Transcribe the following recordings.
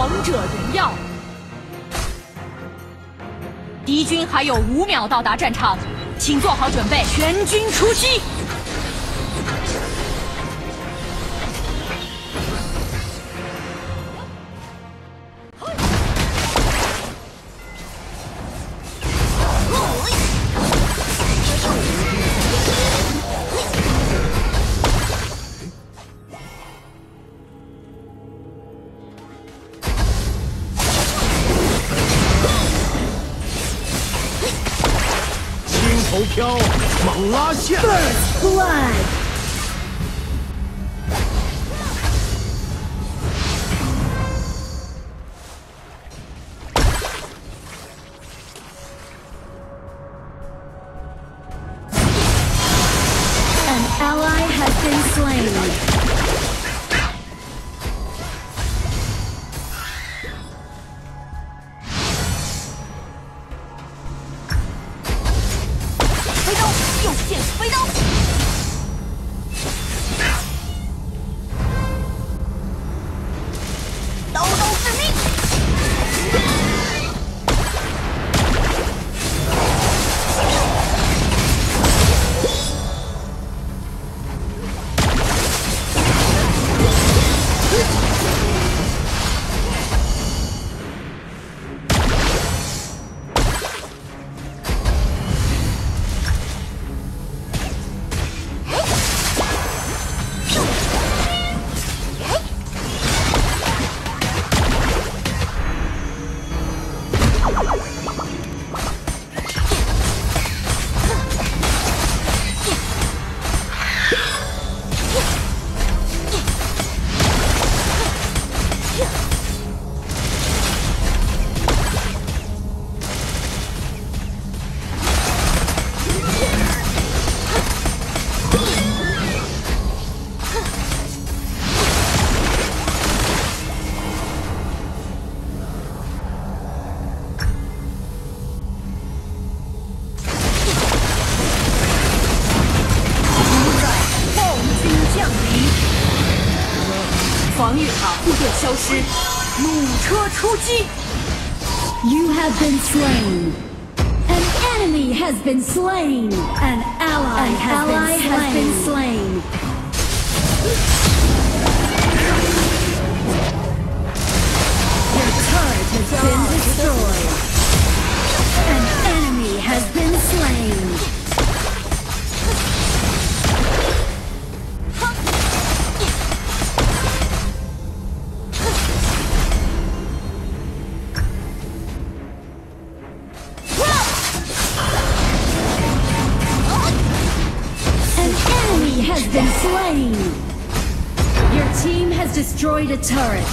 王者荣耀。敌军还有5秒到达战场，请做好准备，全军出击！ 头飘，猛拉线。 First blood. An ally has been slain. You have been slain. An enemy has been slain. An ally has been slain. Your turret has been destroyed. An enemy has been slain. Has been slain. Your team has destroyed a turret.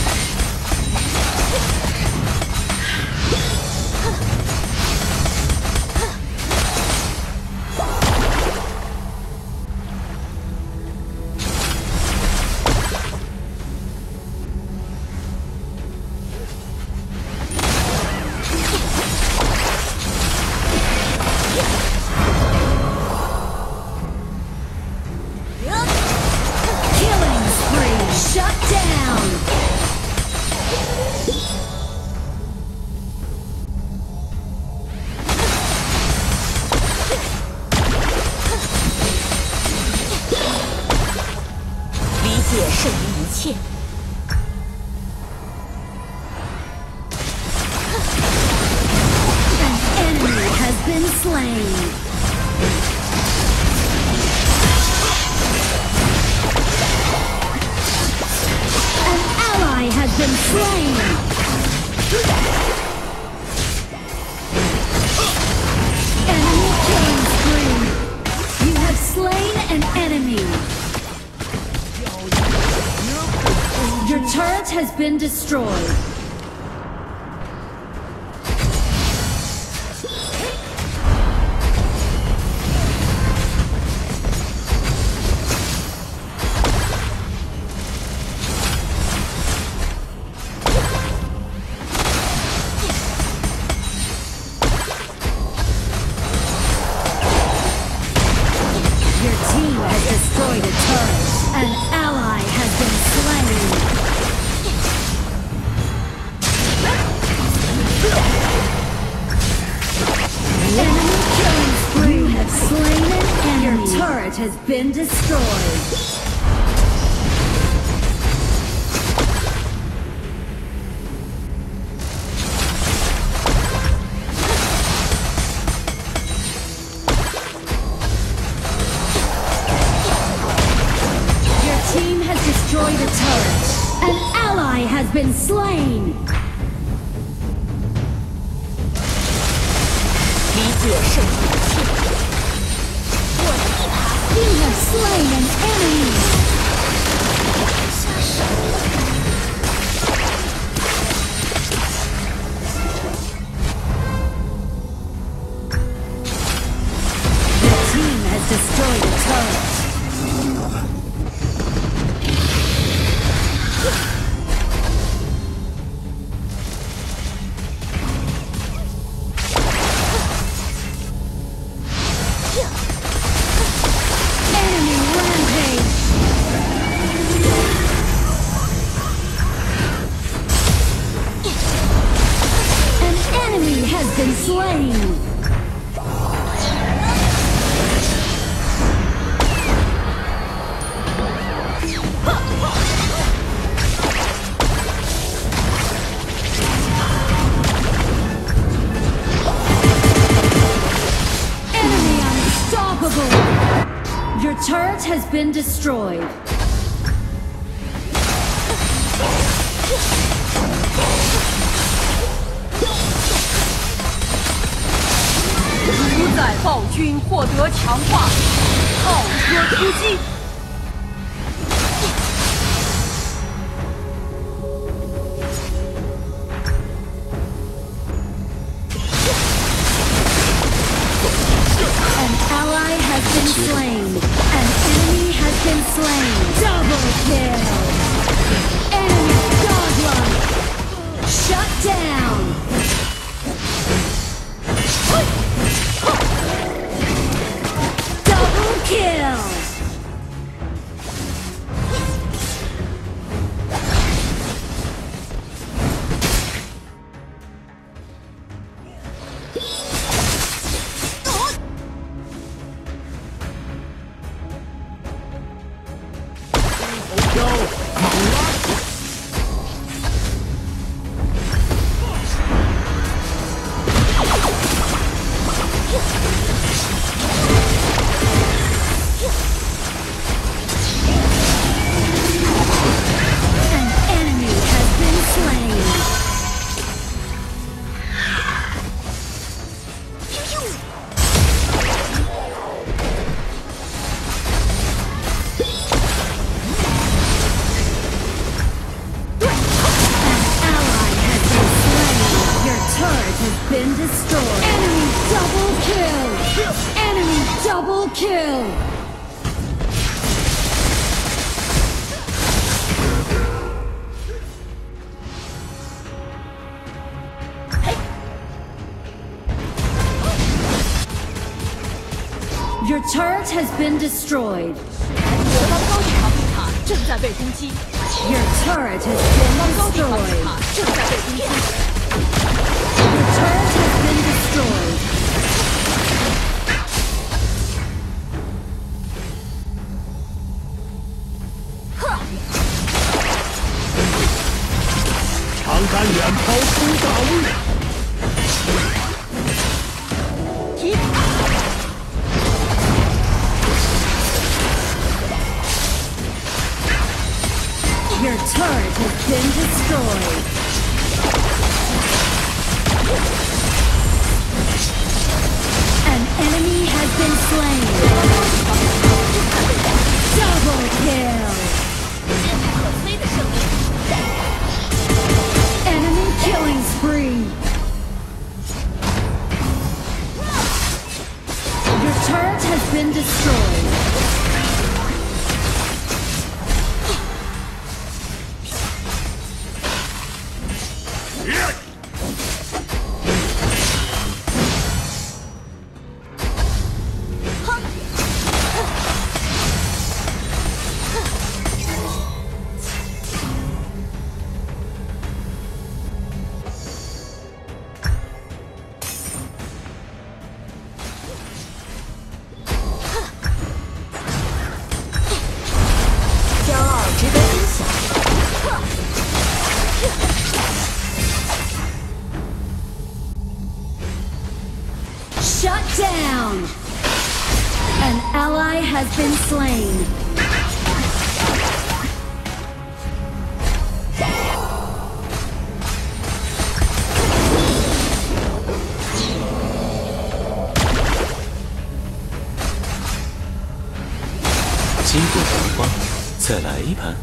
Has been destroyed. Your team has destroyed a turret. An ally has been slain. has been destroyed. Destroy the turret. An ally has been slain. You have slain an enemy. Your team has destroyed a turret. Been slain. Enemy unstoppable. Your turret has been destroyed. 主宰暴君获得强化，炮车突击。 An ally has been slain. An enemy has been slain. Double kill. Enemy godlike. Shut down. Kill! Been destroyed. Enemy double kill! Enemy double kill! Your turret has been destroyed. 国王高地防御塔正在被攻击。 Your turret has been 高地防御 destroyed. 塔正在被攻击。 Your turret has been destroyed. "长杆远抛出大物。 Your turret has been destroyed. An enemy has been slain. Double kill. Enemy killing spree. Your turret has been destroyed. 再来一盘。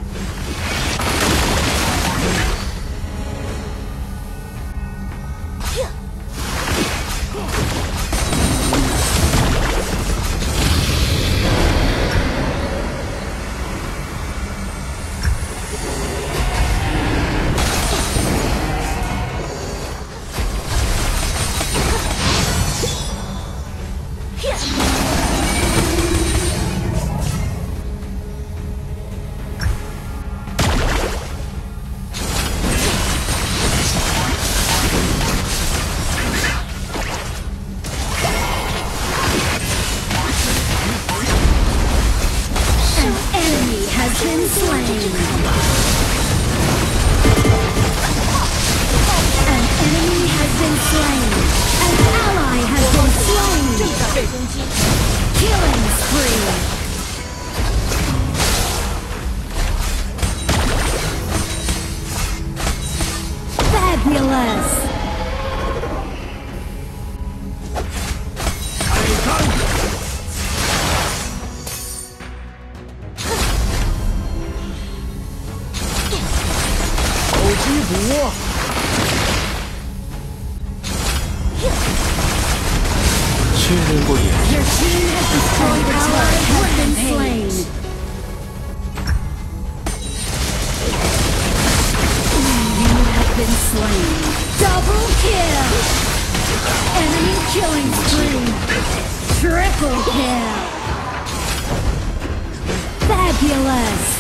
确认过眼神。 Double kill! Enemy killing spree! Triple kill! Fabulous!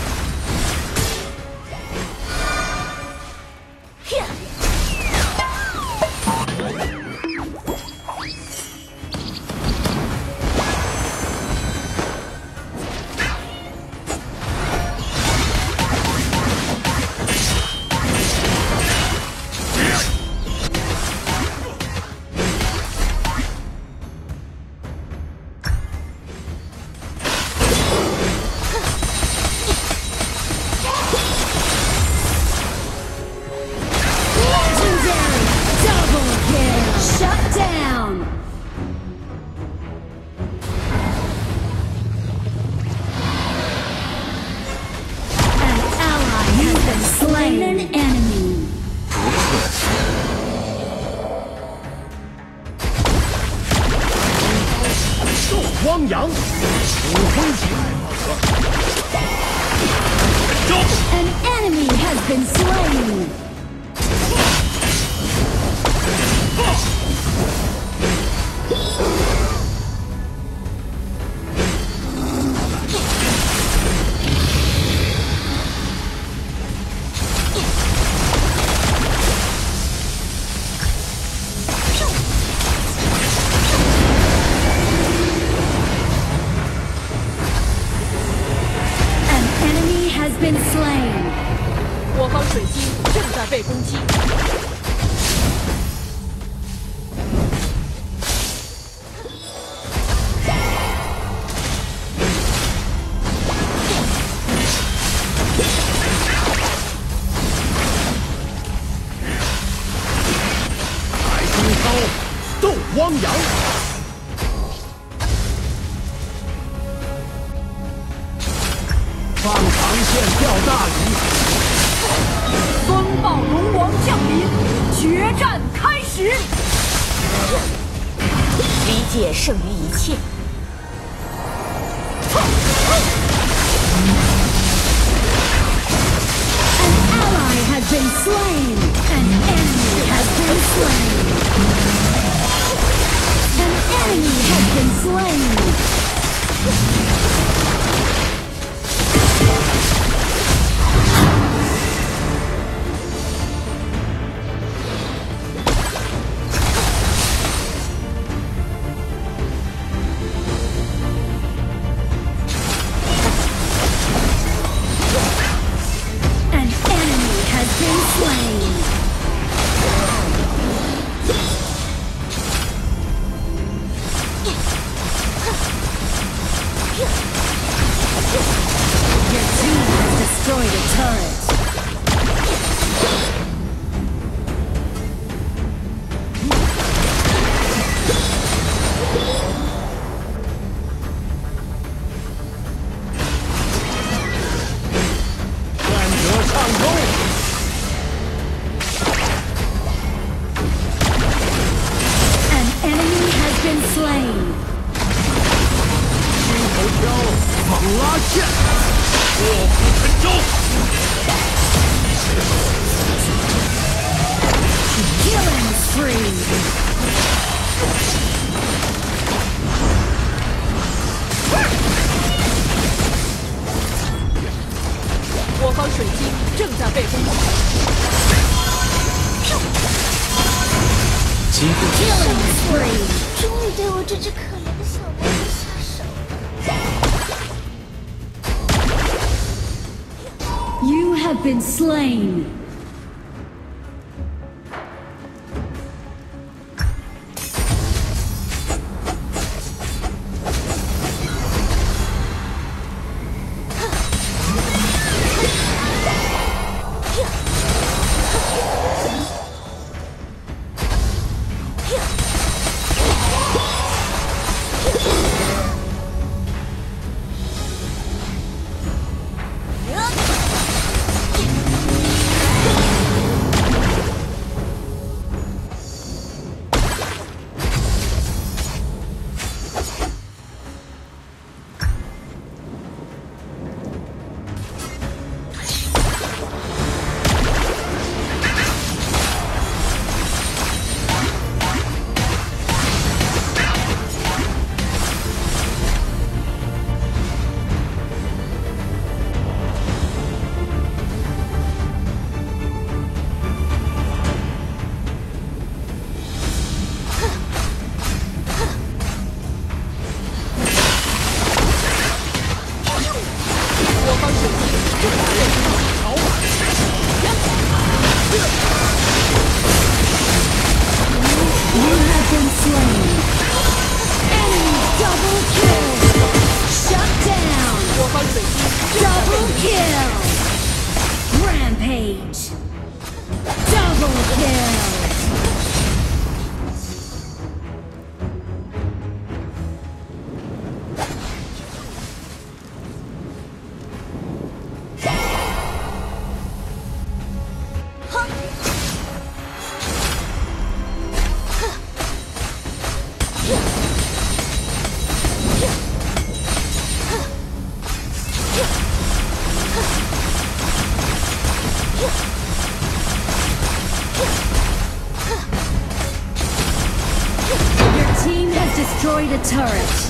Slain an enemy. 斗汪洋，捕风起来。 An enemy has been slain. Been slain. 我方水晶正在被攻击。 海金涛，斗汪洋。 放长线钓大鱼， 风暴龙王降临，决战开始。理解胜于一切。 An ally has been slain. An enemy has been slain. An enemy has been slain. 我方水晶正在被攻击。 机会 Killing spree. 终于对我这只可怜的小妹妹下手。 You have been slain. Rampage! Double kill! Your team has destroyed a turret.